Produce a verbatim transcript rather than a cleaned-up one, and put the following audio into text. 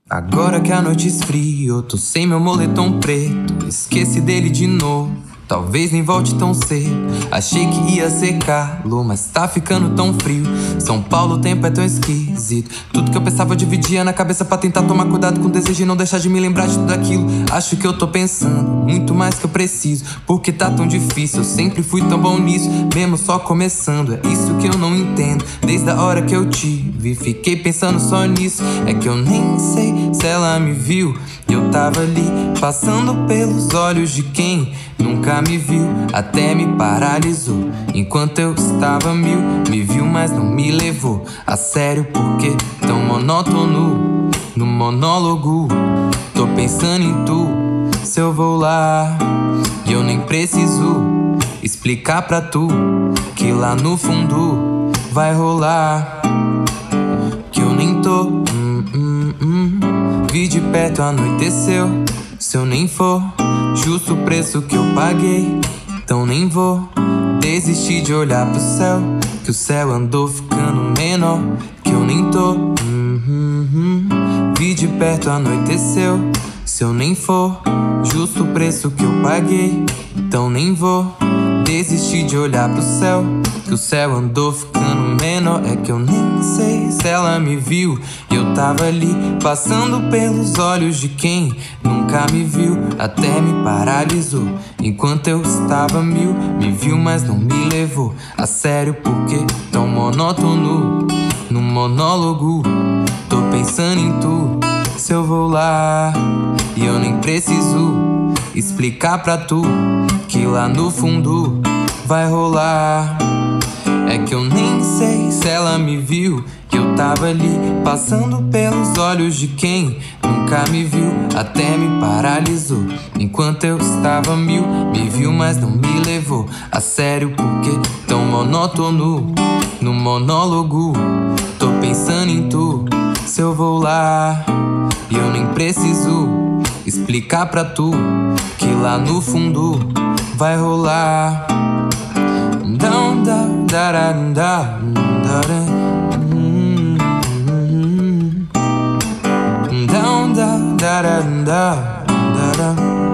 Agora que a noite esfriou, tô sem meu moletom preto. Esqueci dele de novo, talvez nem volte tão cedo. Achei que ia ser calor, mas tá ficando tão frio. São Paulo, o tempo é tão esquisito. Tudo que eu pensava eu dividia na cabeça pra tentar tomar cuidado com o desejo e não deixar de me lembrar de tudo aquilo. Acho que eu tô pensando muito mais que eu preciso, porque tá tão difícil. Eu sempre fui tão bom nisso, mesmo só começando. É isso que eu não entendo, desde a hora que eu tive. Fiquei pensando só nisso. É que eu nem sei se ela me viu. Eu tava ali, passando pelos olhos de quem nunca me viu, até me paralisou. Enquanto eu estava mil, me viu, mas não me levou a sério. Porque tão monótono no monólogo. Tô pensando em tu, se eu vou lá. E eu nem preciso explicar pra tu que lá no fundo vai rolar. Que eu nem tô hum, hum, hum. Vi de perto, anoiteceu. Se eu nem for justo o preço que eu paguei, então nem vou desistir de olhar pro céu, que o céu andou ficando menor. Que eu nem tô hum, hum, hum. Vi de perto, anoiteceu. Se eu nem for justo o preço que eu paguei, então nem vou desistir de olhar pro céu, que o céu andou ficando menor. É que eu nem sei se ela me viu. E eu tava ali, passando pelos olhos de quem nunca me viu, até me paralisou. Enquanto eu estava mil, me viu, mas não me levou a sério. Porque tão monótono no monólogo. Tô pensando em tu, se eu vou lá. E eu nem preciso explicar pra tu que lá no fundo vai rolar. É que eu nem sei se ela me viu. Que eu tava ali, passando pelos olhos de quem nunca me viu, até me paralisou. Enquanto eu estava mil, me viu, mas não me levou a sério. Porque tão monótono no monólogo. Tô pensando em tu, se eu vou lá. E eu nem preciso explicar pra tu que lá no fundo vai rolar. Down, down, da, da, da, da, da. Down, da, da, da, da, da, da.